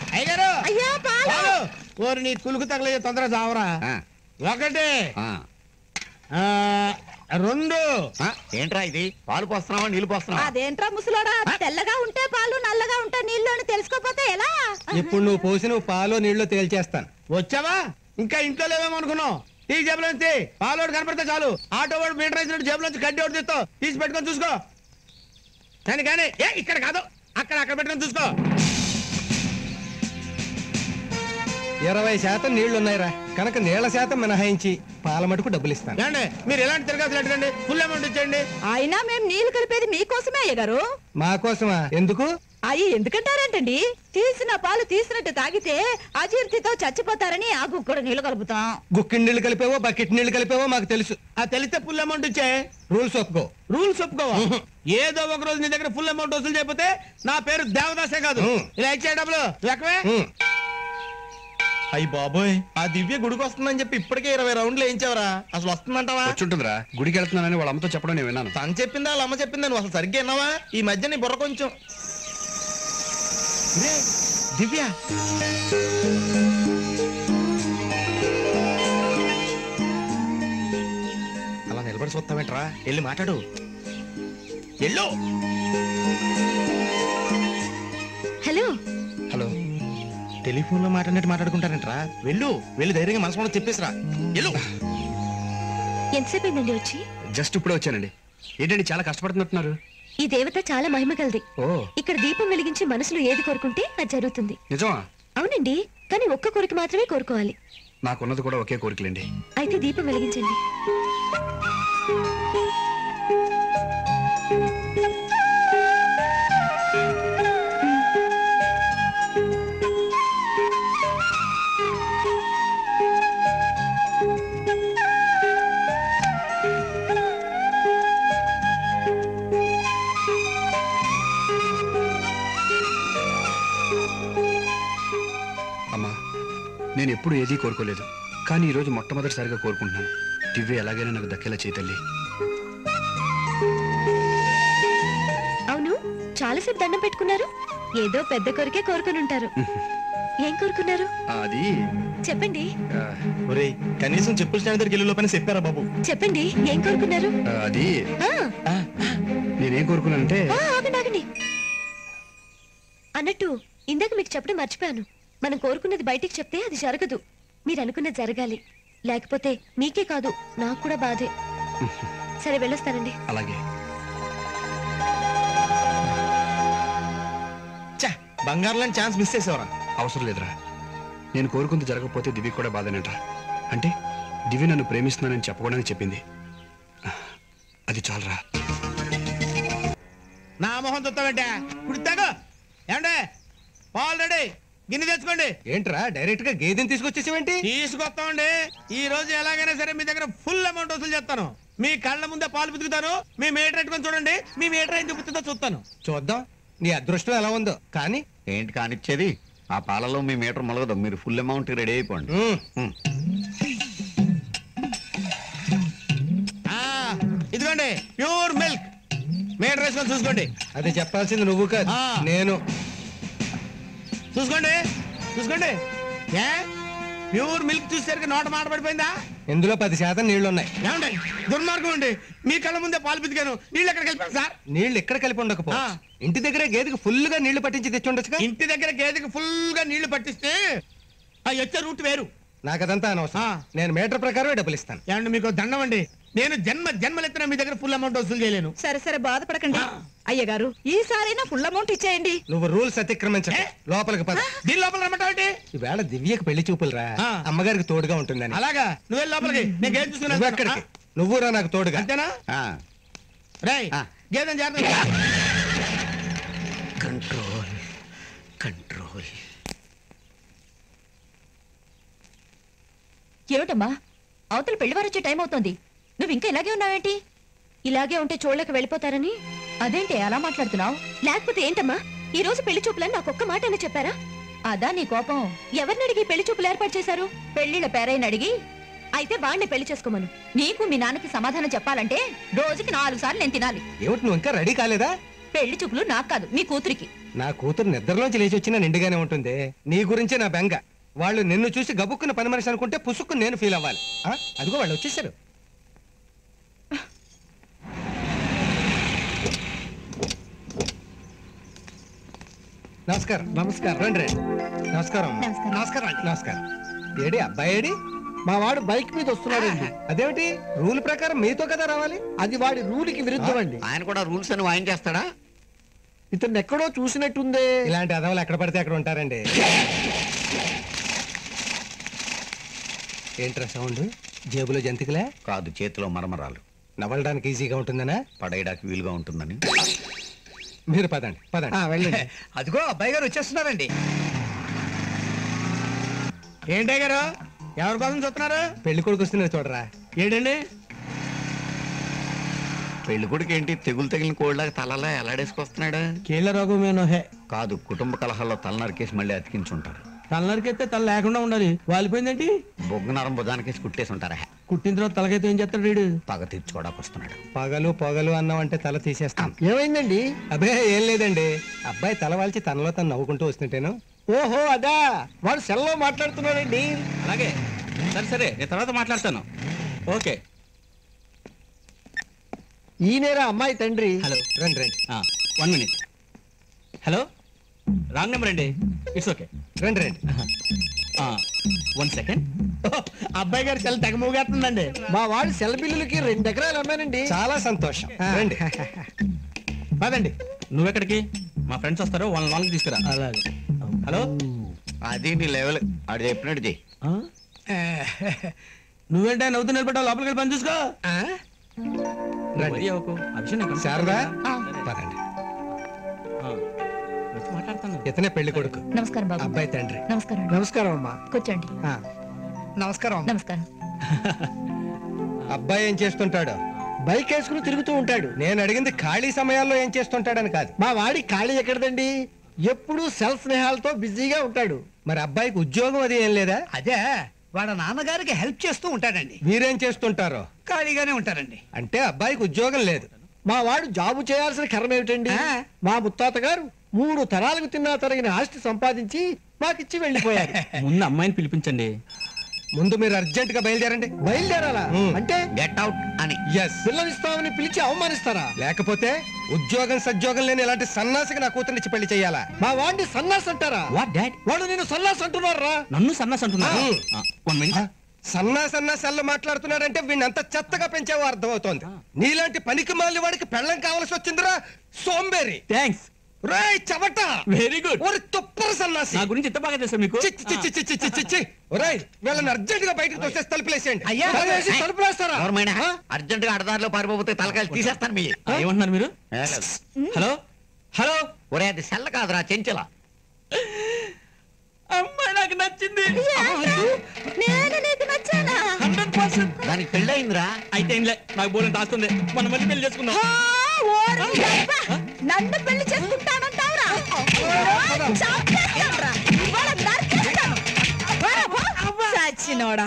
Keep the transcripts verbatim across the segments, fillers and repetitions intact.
అయ్యారు ఓరి నీ కులుకు తగలే తొందరగా చావరా. ఒకటి రెండు. ఏంట్రా ఇది? పాలు పోస్తున్నావా నీళ్లు పోస్తున్నావా? అదేంట్రా ముసలోడా, తెల్లగా ఉంటే పాలు నల్లగా ఉంటే నీళ్లు అని తెలుసుకోపోతే ఎలా? ఇప్పుడు నువ్వు పోసిన పాలు నీళ్లు తేల్చేస్తాను. వచ్చావా? ఇంకా ఇంట్లో లేవేమో అనుకున్నావు. టీ జేబులోంచి పాలోడు కనపడితే చాలు ఆటో వాడు మీటర్ వేసినట్టు జేబులోంచి గడ్డి ఒకటి తీస్తావు. తీసి పెట్టుకొని చూసుకో. కానీ కానీ ఏ ఇక్కడ కాదు అక్కడ అక్కడ పెట్టుకొని చూసుకో. ఇరవై శాతం నీళ్లున్నాయిరా కనుక నీళ్ల శాతం మినహాయించి పాల మటుకు డబ్బులు ఇస్తాను. మీరు ఎలాంటి తిరగాసులు అడగండి, ఫుల్ అమౌంట్ ఇచ్చేయండి. అయినా మేము నీళ్లు కలిపేది మీకోసమే అయ్యగారు. మా కోసమా? ఎందుకు? అయ్యి ఎందుకంటారేంటండి? తీసిన పాలు తీసినట్టు తాగితే అజీర్తితో చచ్చిపోతారని ఆ గుక్కడు నీళ్లు కలుపుతాం. గుక్కిడి నీళ్లు కలిపేవో బకెట్ నీళ్లు కలిపేవో మాకు తెలుసు. ఆ తెలిస్తే ఫుల్ అమౌంట్ ఇచ్చే. రూల్స్ ఒప్పుకో. రూల్స్ ఒప్పుకోవా? ఏదో ఒక రోజు నీ దగ్గర ఫుల్ అమౌంట్ వసూలు చేయకపోతే నా పేరు దేవదాసే కాదు. ఇలా ఇచ్చే డబ్బులు లెక్కవే. అయ్యి బాబోయ్, ఆ దివ్య గుడికి వస్తుందని చెప్పి ఇప్పటికే ఇరవై రౌండ్లు వేయించావరా? అసలు వస్తుందంటావా? వచ్చుంటుందిరా, గుడికి వెళ్తున్నానని వాళ్ళ అమ్మతో చెప్పడం నేను విన్నాను. తను చెప్పిందా వాళ్ళ అమ్మ చెప్పిందా? నువ్వు అసలు సరిగ్గా విన్నావా? ఈ మధ్య నీ బుర్ర కొంచెం. దివ్య అలా నిలబడి చూస్తావేంట్రా? వెళ్ళి మాట్లాడు. ఎల్లో. Hello hello. టెలిఫోన్ లో మాట్లాడినట్టు మాట్లాడుకుంటారంట్రా? వెళ్ళు, వెళ్ళి ధైర్యంగా మనసులో చెప్పేసిరా. వెళ్ళు. ఎంతసేపు అయిందండి వచ్చి? జస్ట్ ఇప్పుడే వచ్చానండి. ఏంటండి చాలా కష్టపడుతున్నట్టున్నారు? ఈ దేవత చాలా మహిమ కలది. ఓ, ఇక్కడ దీపం వెలిగించి మనసులో ఏది కోరుకుంటే అది జరుగుతుంది. నిజమా? అవునండి, కానీ ఒక్క కోరిక మాత్రమే కోరుకోవాలి. నాకున్నది కూడా ఒకే కోరికలేండి. అయితే దీపం వెలిగించండి. నేను ఎప్పుడు ఏదీ కోరుకోలేదు, కానీ ఈరోజు మొట్టమొదటిసారిగా కోరుకుంటున్నాను. దివ్య ఎలాగైనా నాకు దక్కేలా చేతల్లి. అవును, చాలాసేపు దండం పెట్టుకున్నారు. ఏదో పెద్ద కోరికే కోరుకుని ఉంటారు. ఏం కోరుకున్నారు? అది చెప్పండి. ఒరేయ్, కనీసం చెప్పులు స్టాండ్ దగ్గరికి వెళ్ళే లోపల చెప్పారా బాబు? చెప్పండి, ఏం కోరుకున్నారు? అది నేనేం కోరుకున్నానంటే ఆగండి. అన్నట్టు ఇందాక మీకు చెప్పడం మర్చిపోయాను. మనం కోరుకున్నది బయటికి చెప్తే అది జరగదు. మీరు అనుకున్నది జరగాలి, లేకపోతే మీకే కాదు నాకు కూడా బాధే. సరే వెళ్ళొస్తానండి. అలాగే. బంగారు లాంటి ఛాన్స్ మిస్ చేసేవరా? అవసరం లేదురా, నేను కోరుకుంది జరగకపోతే దివ్య కూడా బాధనేట. అంటే దివ్య నన్ను ప్రేమిస్తున్నానని చెప్పకూడదని చెప్పింది. అది చాలరా. నా మొహం చూస్తావంటే ఇప్పుడు తాగు. ఏమండే ఆల్రెడీ గిన్నె తెచ్చుకోండి. ఏంట్రా డైరెక్ట్ గా గేదెని తీసుకొచ్చేసేవేంటి? తీసుకొస్తామండి. ఈ రోజు ఎలాగైనా సరే మీ దగ్గర ఫుల్ అమౌంట్ వసూలు చేస్తాను. మీ కళ్ళ ముందే పాలు పితుకుతాను. మీ మీటర్ పెట్టుకొని చూడండి. మీ మీటర్ ఏం చూపుతుందో చూస్తాను. చూద్దాం నీ అదృష్టం ఎలా ఉందో. కానీ ఏంటి కానిచ్చేది? ఆ పాలలో మీ మీటర్ మొలగదు. మీరు ఫుల్ అమౌంట్ రెడీ అయిపోండి. ఇదిగోండి ప్యూర్ మిల్క్. మీటర్ వేసుకొని చూసుకోండి. అది చెప్పాల్సింది నువ్వు కాదు, నేను. చూసుకోండి చూసుకోండి. ఏ ప్యూర్ మిల్క్ చూసేసరికి నోట మాట పడిపోయిందా? ఇందులో పది శాతం నీళ్లున్నాయి. ఏమండి దుర్మార్గం అండి, మీ కళ్ళ ముందే పాలు పితికాను. నీళ్ళు ఎక్కడ కలిపాను సార్? నీళ్లు ఎక్కడ కలిపి ఉండకపో. ఇంటి దగ్గర గేదెకి ఫుల్ గా నీళ్లు పట్టించి తెచ్చుండొచ్చుగా. ఇంటి దగ్గర గేదెకి ఫుల్ గా నీళ్లు పట్టిస్తే ఆ వచ్చే రూట్ వేరు. నాకు అదంతా అనవసరం. నేను మీటర్ ప్రకారమే డబ్బులు ఇస్తాను. ఏమండి మీకు దండం అండి, నేను జన్మ జన్మలెత్తిన మీ దగ్గర ఫుల్ అమౌంట్ వసూలు చేయలేను. సరే సరే బాధపడకండి అయ్యగారు, ఈసారైనా ఫుల్ అమౌంట్ ఇచ్చేయండి. నువ్వు రూల్స్ అతిక్రమించే లోపలికి పద. దీని లోపల రమ్మంటావేంటి? ఈవేళ దివ్యకి పెళ్లి చూపులు రా, అమ్మగారికి తోడుగా ఉంటుందని. అలాగా నువ్వే లోపలికి, నేను గేదె చూసుకున్నా. నువ్వు రా నాకు తోడుగా. అంతేనా? రేయ్ గేదె జాగ్రత్త. Control control. ఏమిటమ్మా, అవతల పెళ్లివారు వచ్చే టైం అవుతోంది, నువ్వు ఇంకా ఇలాగే ఉన్నావేంటి? ఇలాగే ఉంటే చూడలేక వెళ్ళిపోతారని. అదేంటి అలా మాట్లాడుతున్నావు? లేకపోతే ఏంటమ్మా, ఈ రోజు పెళ్లి చూపులని నాకు ఒక్క మాట అయినా చెప్పారా? అదా నీ కోపం? ఎవరిని అడిగి పెళ్లి చూపులు ఏర్పాటు చేశారు? పెళ్లిళ్ళ పేరైన అడిగి. అయితే వాడిని పెళ్లి చేసుకోమను. నీకు మీ నాన్నకి సమాధానం చెప్పాలంటే రోజుకి నాలుగు సార్లు నేను తినాలి. ఏమిటి నువ్వు ఇంకా రెడీ కాలేదా? పెళ్లి చూపులు నాకు కాదు, మీ కూతురికి. నా కూతురు నిద్రలోంచి లేచి వచ్చినా నిండుగానే ఉంటుంది. నీ గురించే నా బెంగ. వాళ్ళు నిన్ను చూసి గబుక్కున్న పని మనిషి అనుకుంటే పుసుక్కు నేను ఫీల్ అవ్వాలి. ఆ? అదిగో వాళ్ళు వచ్చేసారు. నమస్కారం. నమస్కారం. రండి రండి. నమస్కారం. నమస్కారం. నమస్కారం. నమస్కారం. ఏడి అబ్బాయి ఏడి? మా వాడు బైక్ మీద వస్తున్నాడండి. అదేమిటి? రూల్ ప్రకారం మీతో కదా రావాలి. అది వాడి రూల్కి విరుద్ధం అండి. ఆయన కూడా రూల్స్ అని వాయిన్ చేస్తాడా? ఇతను ఎక్కడో చూసినట్టుందే. ఇలాంటి అదవలు ఎక్కడ పడితే అక్కడ ఉంటారండి. ఏంట్రా సౌండ్? జేబులో జంతికలే? కాదు, చేతిలో మరమరాలు. నవ్వడానికి ఈజీగా ఉంటుందనా? పడేయడానికి వీలుగా ఉంటుందని. మీరు పదండి పదండి. వెళ్ళండి. అదిగో అబ్బాయి గారు వచ్చేస్తున్నారండి. ఏంటే గారు ఎవరి కోసం చూస్తున్నారు? పెళ్లి కొడుకు వస్తున్నారు చూడరా. ఏంటండి పెళ్లి కొడుకు ఏంటి తెగులు తగిలిన కోళ్ళగా తలలా ఎలాడేసుకొస్తున్నాడు? కీళ్ళ రోగమేనో హే. కాదు, కుటుంబ కలహాల్లో తల నరికేసి మళ్ళీ అతికించుంటారు. తల నరికెత్తే తల లేకుండా ఉండాలి. వాలిపోయిందేంటి? బొగ్గు నరం బుధానికేసి కుట్టేసి ఉంటారా? కుట్టిన తర్వాత తలకైతే ఏం చేస్తాడు వీడు? పగ తీర్చుకోవడానికి వస్తున్నాడు. పగలు పొగలు అన్నాం అంటే తల తీసేస్తాం. ఏమైందండి? అబ్బే ఏం లేదండి. అబ్బాయి తల వాల్చి తనలో తను నవ్వుకుంటూ వస్తుంటేను. ఓహో అదా, వాడు సెల్లో మాట్లాడుతున్నాడండి. అలాగే, సరే సరే, నేను తర్వాత మాట్లాడతాను. ఓకే. ఈయనేరా అమ్మాయి తండ్రి. హలో, రండి రండి. One minute. Hello, wrong number అండి. It's okay. రండి రండి. One second. అబ్బాయి గారు చాలా తెగ మూగేస్తుందండి. మా వాడు సెల్ బిల్లులకి రెండు ఎకరాలు అమ్మానండి. చాలా సంతోషం. రండి. పదండి. నువ్వెక్కడికి? మా ఫ్రెండ్స్ వస్తారు, వాళ్ళని వాళ్ళకి తీసుకురా. అలాగే. హలో, అది నీ లెవెల్. ఆడు చెప్పినట్టు చెయ్యి. నువ్వేంటే నవ్వుతూ నిలబడ్డావు? లోపలికి వెళ్ళి పని చూసుకో. రండి. వరి అవ్వకు. ఆ విషయం నాకు శారదా ఆ, పదండి. ఆ, వచ్చి మాట్లాడతాను. ఇతనే పెళ్లి కొడుకు, నమస్కారం బాబు. అబ్బాయి తండ్రి. నమస్కారం అండి. నమస్కారం అమ్మా. కూర్చోండి. నమస్కారం. నమస్కారం. అబ్బాయి ఏం చేస్తుంటాడు? బైక్ వేసుకుని తిరుగుతూ ఉంటాడు. నేను అడిగింది ఖాళీ సమయాల్లో ఏం చేస్తుంటాడని కాదు. మా వాడి ఖాళీ ఎక్కడదండి, ఎప్పుడు సెల్ స్నేహాలతో బిజీగా ఉంటాడు. మరి అబ్బాయికి ఉద్యోగం అది ఏం లేదా? అదే, వాళ్ళ నాన్నగారికి హెల్ప్ చేస్తూ ఉంటాడండి. మీరేం చేస్తుంటారో? ఖాళీగానే ఉంటారండి. అంటే అబ్బాయికి ఉద్యోగం లేదు. మా వాడు జాబు చేయాల్సిన కర్మ ఏమిటండి? మా ముత్తాత గారు మూడు తరాలకు తిన్నా తరిగిన ఆస్తి సంపాదించి మాకిచ్చి వెళ్ళిపోయారు. ముందు అమ్మాయిని పిలిపించండి. ముందు మీరు అర్జెంట్ గా బయలుదేరండి. బయలుదేరాలా? మ్. అంటే గెట్ అవుట్ అని. ఎస్. పిల్లనిస్తామని పిలిచి అవమానిస్తారా? లేకపోతే ఉద్యోగం సద్యోగం లేని ఇలాంటి సన్నాసికి నా కూతురిచ్చి పెళ్లి చెయ్యాలా? మా వాడిని సన్నాస్ అంటారా? What dad? వాడు నేను సన్నాస్ అంటున్నారా? నన్ను సన్నాస్ అంటున్నా? ఆ. One minute. సన్నా సన్నా సెల్లు మాట్లాడుతున్నాడంటే వీడిని అంత చెత్తగా పెంచావో అర్థమవుతోంది. నీలాంటి పనికి మాలి వాడికి పెళ్ళం కావాల్సి వచ్చిందిరా సోంబేరి. థ్యాంక్స్. రేయ్ చవట, వెరీ గుడ్. ఒరి తుప్పర సన్నాసి. నా గురించి ఎంత బాగా తెలుసా మీకు? చిచ్చి చిచ్చి చిచ్చి చిచ్చి చిచ్చి. ఒరేయ్ వీళ్ళని అర్జెంట్ గా బయటకు తోసేసి తలుపులేసేయండి. అయ్యా. తలవేసి తలుపులేస్తారా? అర్జెంట్ గా అడదారిలో పారిపోతే తలకాయలు తీసేస్తాను మీ. ఏమంటున్నారు మీరు? Hello hello. ఒరే అది సెల్ల కాదురా, చెంచల. అమ్మాయి నాకు నచ్చింది. నేను నీకు నచ్చానా? Hundred percent. దానికి పెళ్ళయిందిరా. అయితే ఏంలే, నాకు బోలం దాస్తుంది. మనం మళ్ళీ పెళ్లి చేసుకుందాం. ఆ, ఓరి యబ్బ! నన్ను పెళ్లి చేసుకుంటానంటావురా? చంపేస్తానురా. ఇవాళ నరికేస్తాను. పోరా, పో. చచ్చినోడా.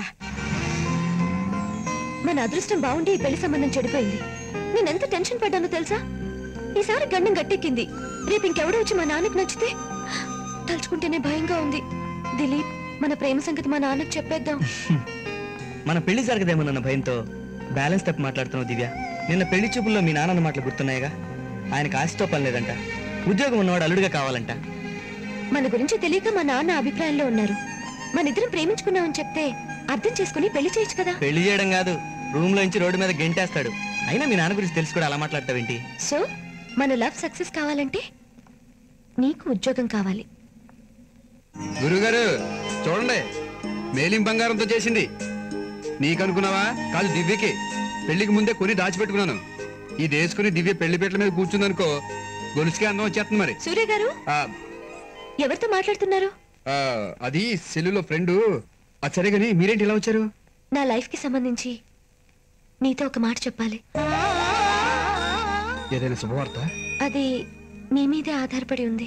మన అదృష్టం బాగుండి ఈ పెళ్లి సంబంధం చెడిపోయింది. నేనెంత టెన్షన్ పడ్డానో తెలుసా? ఈసారి గండం గట్టెక్కింది. రేపు ఇంకెవడో వచ్చి మా నాన్నకి నచ్చితే తలుచుకుంటేనే భయంగా ఉంది. దిలీప్, మన ప్రేమ సంగతి మా నాన్నకి చెప్పేద్దాం. మన పెళ్లి జరగదేమోనన్న భయంతో బ్యాలెన్స్ తప్పి మాట్లాడుతున్నావు దివ్య. నిన్న పెళ్లి చూపుల్లో మీ నాన్న మాటలు గుర్తున్నాయిగా. ఆయనకు ఆశతో పని లేదంట, ఉద్యోగం ఉన్నవాడు అల్లుడిగా కావాలంట. మన గురించి తెలియక మా నాన్న అభిప్రాయంలో ఉన్నారు. మన ఇద్దరం ప్రేమించుకున్నామని చెప్తే అర్థం చేసుకుని పెళ్లి చేయొచ్చు కదా. పెళ్లి చేయడం కాదు, రూమ్ లో నుంచి రోడ్డు మీద గెంటేస్తాడు. అయినా మీ నాన్న గురించి తెలుసు కూడా అలా మాట్లాడతావేంటి? సో మన లవ్ సక్సెస్ కావాలంటే నీకు ఉద్యోగం కావాలి. గురుగారు చూడండి, మేలిం బంగారంతో చేసింది. నీకనుకున్నావా? కాదు, దివ్యకి. పెళ్లికి ముందే కొని దాచిపెట్టుకున్నాను. ఇది వేసుకుని దివ్య పెళ్లి పీటల మీద కూర్చుందనుకో, గొలుసుకే అందం వచ్చేస్తుంది. మరి సూర్య గారు, ఆ, ఎవరితో మాట్లాడుతున్నారు? ఆ, అది సెల్లులో ఫ్రెండు. అది సరే గాని మీరేంటి ఇలా వచ్చారు? నా లైఫ్ కి సంబంధించి నీతో ఒక మాట చెప్పాలి. ఏదైనా శుభవార్త? అది నీ మీదే ఆధారపడి ఉంది.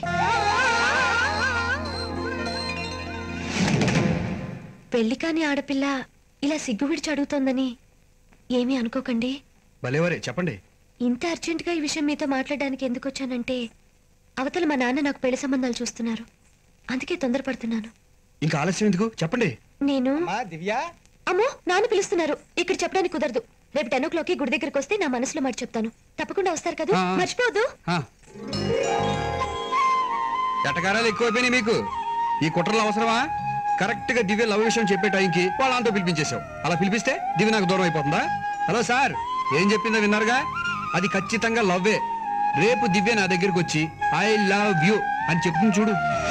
పెళ్లి కాని ఆడపిల్ల ఇలా సిగ్గు విడిచి అడుగుతోందని ఏమీ అనుకోకండి. భలేవరే, చెప్పండి. ఇంత అర్జెంటుగా ఈ విషయం మీతో మాట్లాడడానికి ఎందుకు వచ్చానంటే, అవతల మా నాన్న నాకు పెళ్లి సంబంధాలు చూస్తున్నారు, అందుకే తొందరపడుతున్నాను. ఇంకా ఆలస్యం ఎందుకు చెప్పండి. నేను దివ్య అమ్మో నాన్న పిలుస్తున్నారు, ఇక్కడ చెప్పడానికి కుదరదు. రేపు టెన్ ఓ క్లాక్ గుడి దగ్గరికి వస్తే నా మనసులో మాట చెప్తాను. తప్పకుండా వస్తారు కదా, ఆ. మర్చిపోవద్దు. ఆ. ఎటకారాలు ఎక్కువైపోయినాయి మీకు. ఈ కుట్రలు అవసరమా? కరెక్ట్ గా దివ్య లవ్ విషయం చెప్పే టైంకి వాళ్ళంతా పిలిపించేశావు. అలా పిలిపిస్తే దివ్య నాకు దూరం అయిపోతుందా? హలో సార్, ఏం చెప్పిందో విన్నారుగా? అది ఖచ్చితంగా లవ్వే. రేపు దివ్య నా దగ్గరికి వచ్చి ఐ లవ్ యూ అని చెప్తుంది చూడు.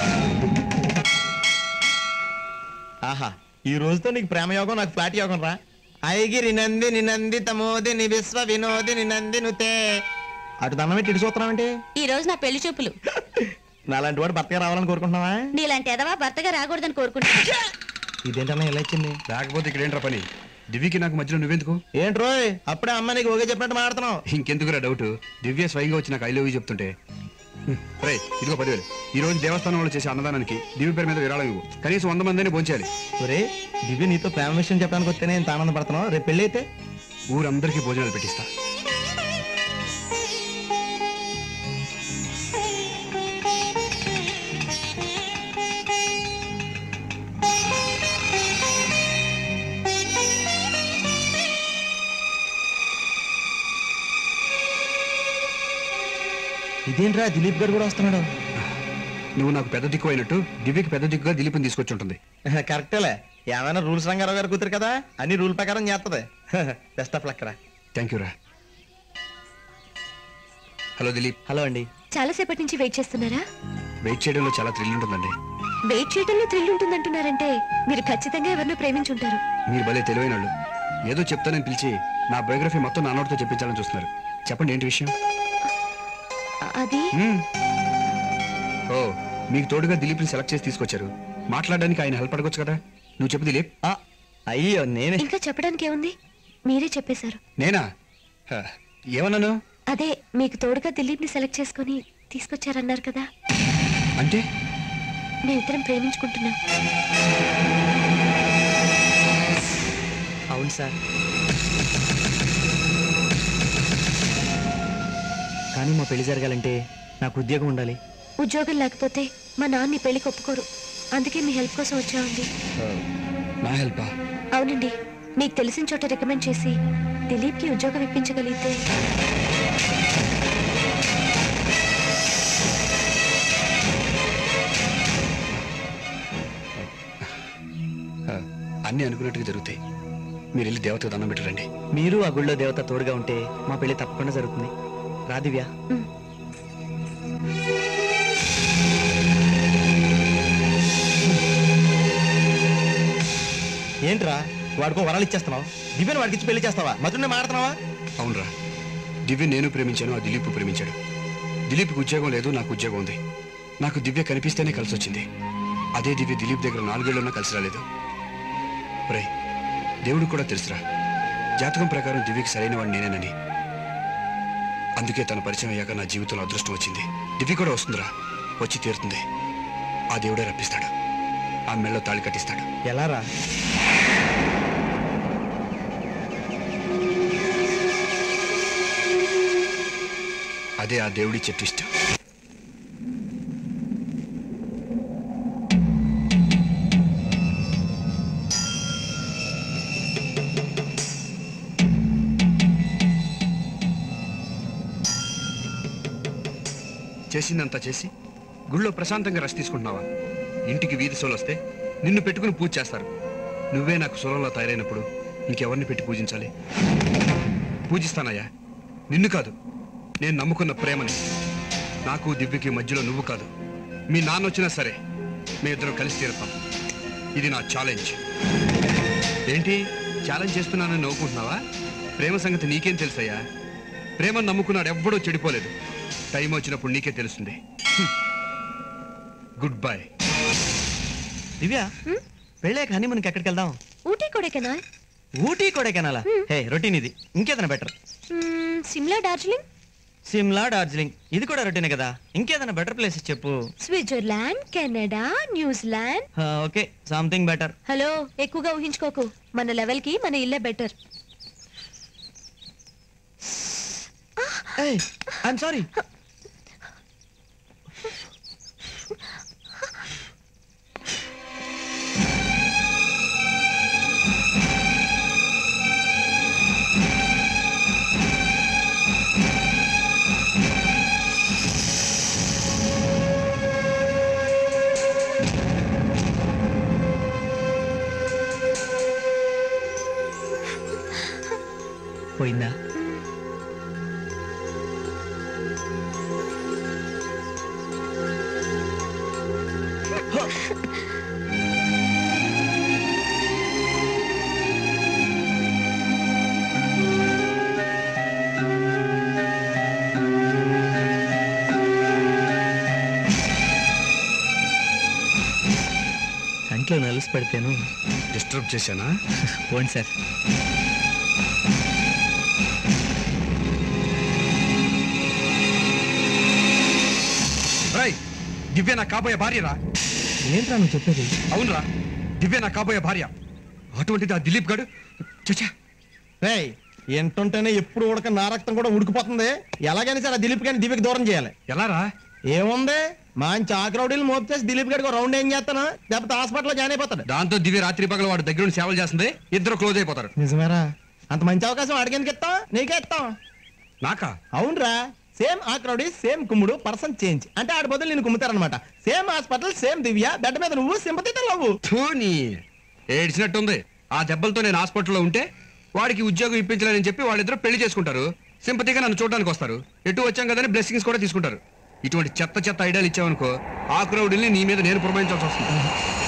ఆహా, ఈ రోజుతో నీకు ప్రేమ యోగం, నాకు ఫ్లాట్ యోగం రా. ఐగిరి నంది నినంది తమోది ని విశ్వ వినోది నినంది నుతే. అటు దండం పెట్టి ఇటు చూస్తున్నావంటే? ఈ రోజు నా పెళ్లి చూపులు. నాలాంటి వాడు భర్తగా రావాలని కోరుకుంటున్నావా? నీలాంటి ఎదవా భర్తగా రాకూడదని కోరుకుంటా. ఇదేంటన్నా ఇలా ఇచ్చింది? లేకపోతే ఇక్కడ ఏంట్రా పని? దివ్యకి నాకు మధ్యలో నువ్వెందుకు? ఏంట్రోయ్ అప్పుడే అమ్మ నీకు ఓకే చెప్పినట్టు మాట్లాడుతున్నావు. ఇంకెందుకురా డౌట్? దివ్య స్వయంగా వచ్చి నాకు ఐ లవ్ యూ చెప్తుంటే. రే ఇదిగో పదివేలు. ఈ రోజు దేవస్థానం వాళ్ళు చేసే అన్నదానానికి దివ్య పేరు మీద విరాళం ఇవ్వు. కనీసం వంద మందిని భోంచాలి. ఒరే దివ్య నీతో ప్రేమ విషయం చెప్పడానికి వస్తేనే ఇంత ఆనందపడుతున్నావు, రేపు పెళ్ళి అయితే ఊరందరికీ భోజనాలు పెట్టిస్తా. ఇదేంట్రా దిలీప్ గారు కూడా వస్తున్నాడు? నువ్వు నాకు పెద్ద దిక్కు అయినట్టు దివ్యకి పెద్ద దిక్కుగా దిలీప్ని తీసుకొచ్చి ఉంటుంది. కరెక్టేలే, ఏమైనా రూల్స్ రంగారావు గారు కూతురు కదా, అన్ని రూల్ ప్రకారం చేస్తుంది. బెస్ట్ ఆఫ్ లక్ రా. థ్యాంక్ యూ రా. హలో దిలీప్. హలో అండి. చాలాసేపటి నుంచి వెయిట్ చేస్తున్నారా? వెయిట్ చేయడంలో చాలా థ్రిల్ ఉంటుందండి. వెయిట్ చేయడంలో థ్రిల్ ఉంటుందంటున్నారంటే మీరు ఖచ్చితంగా ఎవరినో ప్రేమించుంటారు. మీరు భలే తెలివైన వాళ్ళు. ఏదో చెప్తానని పిలిచి నా బయోగ్రఫీ మొత్తం నా నోటితో చెప్పించాలని చూస్తున్నారు. చెప్పండి ఏంటి విషయం? అది మ్మ్. ఓ మీకు తోడుగా దిలీప్ని సెలెక్ట్ చేసి తీసుకొచ్చారు. మాట్లాడడానికి ఆయన హెల్ప్ అడగొచ్చు కదా. నువ్వు చెప్పు దిలీప్. ఆ, అయ్యో నేనే. ఇంకా చెప్పడానికి ఏముంది, మీరే చెప్పేశారు. నేనా? హ, ఏమన్నాను? అదే మీకు తోడుగా దిలీప్ ని సెలెక్ట్ చేసుకుని తీసుకొచ్చారన్నారు కదా. అంటే మేమిద్దరం ప్రేమించుకుంటున్నాం. అవును సార్, కానీ మా పెళ్లి జరగాలంటే నాకు ఉద్యోగం ఉండాలి. ఉద్యోగం లేకపోతే మా నాన్న ఈ పెళ్లికి ఒప్పుకోరు. అందుకే మీ హెల్ప్ కోసం వచ్చామండి. నా హెల్పా? అవునండి, మీకు తెలిసిన చోట రికమెండ్ చేసి దిలీప్ కి ఉద్యోగం ఇప్పించగలిగితే. హ, అన్నీ అనుకున్నట్టుగా జరుగుతాయి. మీరు వెళ్ళి దేవతకు దండం పెట్టరండి. మీరు ఆ గుళ్ళో దేవత తోడుగా ఉంటే మా పెళ్లి తప్పకుండా జరుగుతుంది. రా దివ్య. ఏంట్రా వాడికో వరాలు ఇచ్చేస్తున్నావు? దివ్యను వాడికి ఇచ్చి పెళ్లి చేస్తావా? మధునే మాడుతున్నావా? అవునరా, దివ్య నేను ప్రేమించాను, ఆ దిలీప్ ప్రేమించాడు. దిలీప్కి ఉద్యోగం లేదు, నాకు ఉద్యోగం ఉంది. నాకు దివ్య కనిపిస్తేనే కలిసి వచ్చింది. అదే దివ్య దిలీప్ దగ్గర నాలుగేళ్లున్నా కలిసి రాలేదు. రే దేవుడికి కూడా తెలుసురా, జాతకం ప్రకారం దివ్యకి సరైన వాడు నేనేనని. అందుకే తన పరిచయం అయ్యాక నా జీవితంలో అదృష్టం వచ్చింది. దివ్య కూడా వస్తుందిరా, వచ్చి తీరుతుంది. ఆ దేవుడే రప్పిస్తాడు, ఆ మెళ్ళో తాళి కట్టిస్తాడు. ఎలా రా? అదే ఆ దేవుడి చెట్టు ఇష్టం. చేసిందంతా చేసి గుళ్ళో ప్రశాంతంగా రెస్ట్ తీసుకుంటున్నావా? ఇంటికి వీధి సోలు వస్తే నిన్ను పెట్టుకుని పూజ చేస్తారు. నువ్వే నాకు సొలంలో తయారైనప్పుడు ఇంకెవరిని పెట్టి పూజించాలి? పూజిస్తానయ్యా, నిన్ను కాదు, నేను నమ్ముకున్న ప్రేమని. నాకు దివ్యకి మధ్యలో నువ్వు కాదు, మీ నాన్న వచ్చినా సరే మీ ఇద్దరం కలిసి తీరుతాం. ఇది నా ఛాలెంజ్. ఏంటి ఛాలెంజ్ చేస్తున్నానని నవ్వుకుంటున్నావా? ప్రేమ సంగతి నీకేం తెలుసయ్యా? ప్రేమను నమ్ముకున్నాడు ఎవ్వడూ చెడిపోలేదు. టైం వచ్చినప్పుడు నీకే తెలుస్తుంది. Good bye. దివ్య, పెళ్ళాక హనీ మనకి ఎక్కడికి వెళ్దాం? ఊటీ కొడైకెనాల్. ఊటీ కొడైకెనాలా? హే రొటీన్ ఇది, ఇంకేదైనా బెటర్? మ్మ్, సిమ్లా, డార్జిలింగ్. సిమ్లా, డార్జిలింగ్ ఇది కూడా రొటీనే కదా. ఇంకేదైనా బెటర్ ప్లేసెస్ చెప్పు. Switzerland, Canada, New Zealand. Okay, something better. Hello, ఎక్కువగా ఊహించుకోకు. మన లెవెల్ కి మన ఇల్లే బెటర్. I'm sorry. పోయిందా? కంట్లో నలుసు పడితేను డిస్టర్బ్ చేశానా? పోండి సార్. రాయ్, దివ్య నా కాబోయే భార్యరా. ఏంట్రా నువ్వు చెప్పేది? అవునరా, దివ్య నా కాబోయే భార్య. అటువంటిది ఆ దిలీప్ గాడు చచ్చా. రేయ్ ఏంటుంటేనే ఎప్పుడు ఉడక నా రక్తం కూడా ఉడికిపోతుంది. ఎలాగైనా సరే ఆ దిలీప్ గారిని దివ్యకి దూరం చేయాలి. ఎలారా? ఏముంది, మంచి ఆక్రౌడీలు మోపు చేసి దిలీప్ గారికి రౌండ్ ఏం చేస్తాను, లేకపోతే హాస్పిటల్లో జాయిన్ అయిపోతాడు. దాంతో దివ్య రాత్రి పగల వాడు దగ్గర నుండి సేవలు చేస్తుంది. ఇద్దరు క్లోజ్ అయిపోతారు. నిజమేరా? అంత మంచి అవకాశం అడిగేందుకు ఇస్తాం, నీకే ఇస్తాం. నాకా? అవునరా, సేమ్ ఆక్రౌడీ సేమ్ కుమ్ముడు పర్సన్ చేంజ్ అంటే ఆడ బదులు నేను కుమ్ముతారనమాట. Same hospital same Divya, bed మీద నువ్వు సింపతితో లవ్వు. నీ ఏడ్చినట్టుంది. ఆ దెబ్బలతో నేను హాస్పిటల్లో ఉంటే వాడికి ఉద్యోగం ఇప్పించలేని చెప్పి వాళ్ళిద్దరు పెళ్లి చేసుకుంటారు. సింపతిగా నన్ను చూడడానికి వస్తారు. ఎటు వచ్చాం కదని బ్లెస్సింగ్స్ కూడా తీసుకుంటారు. ఇటువంటి చెత్త చెత్త ఐడియాలు ఇచ్చావనుకో, ఆ క్రౌడ్ని నీ మీద నేను పురమాయించాల్సి వస్తుంది.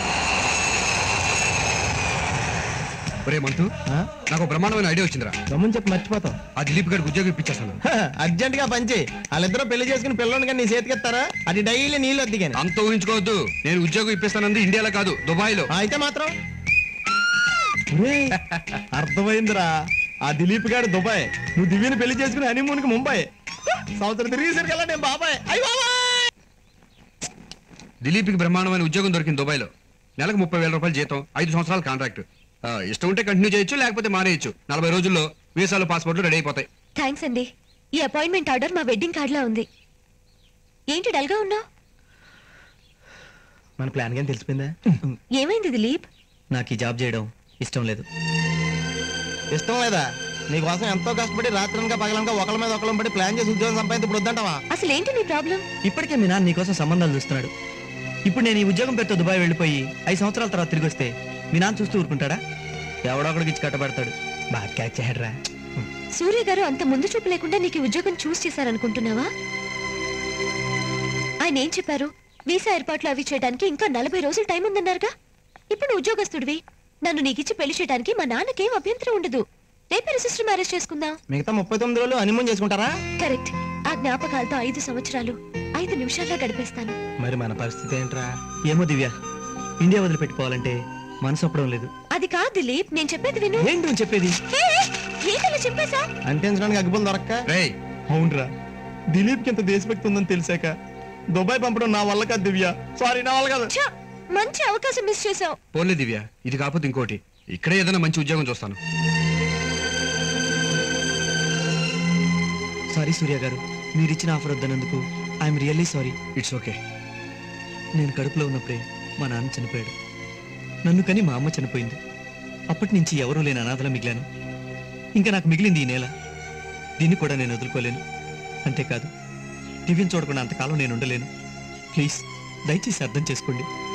ఒరే మంతు, నాకు బ్రహ్మాండమైన ఐడియా వచ్చిందిరా. గమని చెప్పి మర్చిపోతాం. ఆ దిలీప్ గారికి ఉద్యోగం ఇప్పించేస్తాను. అర్జెంట్ గా పంచి వాళ్ళిద్దరూ పెళ్లి చేసుకుని పిల్లలు కానీ నీ చేతికి ఇస్తారా? అది డైలీ నీళ్ళు వద్దు కానీ. అంత ఊహించుకోవద్దు. నేను ఉద్యోగం ఇప్పిస్తానంది ఇండియాలో కాదు, దుబాయ్ లో. అయితే మాత్రం అర్థమైందిరా. ఆ దిలీప్ గారు దుబాయ్, నువ్వు దివ్యని పెళ్లి చేసుకుని హనీమూన్ కి ముంబై. సంవత్సరం తిరిగేసరికి వెళ్ళా నేను బాబాయ్. అయ్యి బాబాయ్. దిలీప్ కి బ్రహ్మాండమైన ఉద్యోగం దొరికింది దుబాయ్ లో. నెలకు ముప్పై వేల రూపాయలు జీతం, ఐదు సంవత్సరాల కాంట్రాక్ట్. ఇష్టం ఉంటే కంటిన్యూ చేయొచ్చు, లేకపోతే మానేయచ్చు. నలభై రోజుల్లో వీసాలు పాస్పోర్ట్లు రెడీ అయిపోతాయి. థ్యాంక్స్ అండి. ఈ అపాయింట్మెంట్ ఆర్డర్ మా వెడ్డింగ్ కార్డ్ లో ఉంది. ఏంటి డల్ గా ఉన్నావు? మన ప్లాన్ కానీ తెలిసిపోయిందా? ఏమైంది దిలీప్? నాకు ఈ జాబ్ చేయడం ఇష్టం లేదు. ఇష్టం లేదా? నీకోసం ఎంతో కష్టపడి రాత్రనక పగలనక ఒకళ్ళ మీద ఒకళ్ళం పడి ప్లాన్ చేసి ఉద్యోగం సంపాదించి ఇప్పుడు వద్దంటావా? అసలు ఏంటి నీ ప్రాబ్లం? ఇప్పటికే మీ నాన్న నీకోసం సంబంధాలు చూస్తున్నాడు. ఇప్పుడు నేను ఈ ఉద్యోగం పేరుతో దుబాయ్ వెళ్ళిపోయి ఐదు సంవత్సరాల తర్వాత తిరిగి వస్తే మీ నాన్న చూస్తూ ఊరుకుంటాడా? ఎవడొకడికి ఇచ్చి కట్టబడతాడు. బాగా క్యాచ్ చేయడరా. సూర్య గారు అంత ముందు చూపు లేకుండా నీకు ఉద్యోగం చూస్ చేశారనుకుంటున్నావా? ఆయన ఏం చెప్పారు? వీసా ఏర్పాట్లు అవి చేయడానికి ఇంకా నలభై రోజులు టైం ఉందన్నారుగా. ఇప్పుడు నువ్వు ఉద్యోగస్తుడివి. నన్ను నీకిచ్చి పెళ్లి చేయడానికి మా నాన్నకేం అభ్యంతరం ఉండదు. రేపే రిజిస్టర్ మ్యారేజ్ చేసుకుందాం. మిగతా ముప్పై తొమ్మిది రోజులు హనీమూన్ చేసుకుంటారా? కరెక్ట్. ఆ జ్ఞాపకాలతో ఐదు సంవత్సరాలు ఐదు నిమిషాల్లో గడిపేస్తాను. మరి మన పరిస్థితి ఏంట్రా? ఏమో దివ్య, ఇండియా వదిలిపెట్టుకోవాలంటే మనసు ఒప్పడం లేదు. అది కాదు దిలీప్, నేను చెప్పేది విను. ఏంటి నువ్వు చెప్పేది? ఏంటలా చెప్పేశా? అంటించడానికి అగ్గిపుల్ దొరక్క. రేయ్, అవునరా, దిలీప్ కి ఎంత దేశభక్తి ఉందని తెలిసాక దుబాయ్ పంపడం నా వల్ల కాదు దివ్య. సారీ, నా వల్ల కాదు. ఛ, మంచి అవకాశం మిస్ చేసావు. పోన్లే దివ్య, ఇది కాకపోతే ఇంకోటి. ఇక్కడే ఏదైనా మంచి ఉద్యోగం చూస్తాను. సారీ సూర్య గారు, మీరు ఇచ్చిన ఆఫర్ వద్దన్నందుకు I'm really sorry. It's okay. నేను కడుపులో ఉన్నప్పుడే మా నాన్న చనిపోయాడు. నన్ను కని మా అమ్మ చనిపోయింది. అప్పటి నుంచి ఎవరూ లేని అనాథలా మిగిలాను. ఇంకా నాకు మిగిలింది ఈ నేల. దీన్ని కూడా నేను వదులుకోలేను. అంతేకాదు, దివ్యం చూడకుండా అంతకాలం నేను ఉండలేను. ప్లీజ్ దయచేసి అర్థం చేసుకోండి.